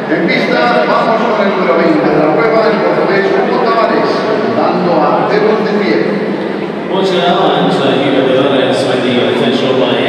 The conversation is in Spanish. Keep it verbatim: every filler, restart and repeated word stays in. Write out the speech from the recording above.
En pista vamos con el número veinte de la prueba, el portugués Hugo Tavares, dando a Dedos de Pie. Portugal and uh, Hugo Tavares with the official by